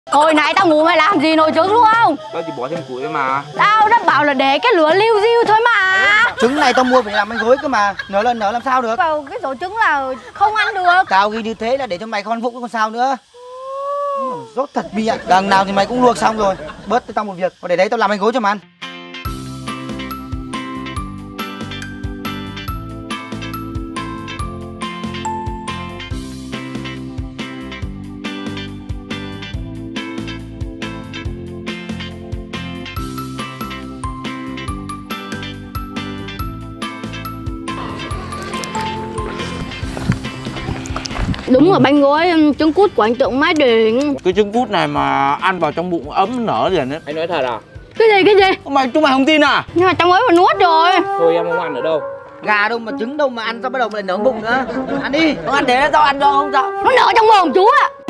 Hồi nãy tao ngủ mày làm gì nồi trứng đúng không? Tao chỉ bỏ thêm củi mà. Tao đã bảo là để cái lửa liu riu thôi mà. Trứng này tao mua phải làm bánh gối cơ mà. Nở lên nở làm sao được. Vào cái rổ trứng là không ăn được. Tao ghi như thế là để cho mày con phúc còn sao nữa. Rốt thật bi ạ. Đằng nào thì mày cũng luộc xong rồi. Bớt cho tao một việc. Còn để đấy tao làm bánh gối cho mày ăn. Đúng rồi, bánh gói trứng cút của anh Tượng Mái Đình. Cái trứng cút này mà ăn vào trong bụng ấm nở liền đấy. Anh nói thật à? Cái gì? Chúng mày không tin à? Nhưng mà trong ấy mà nuốt rồi. Thôi em không ăn ở đâu. Gà đâu mà trứng đâu mà ăn sao bắt đầu lại nở bụng nữa. Ăn đi. Không ăn thế tao ăn cho không sao. Nó nở trong mồm chú ạ.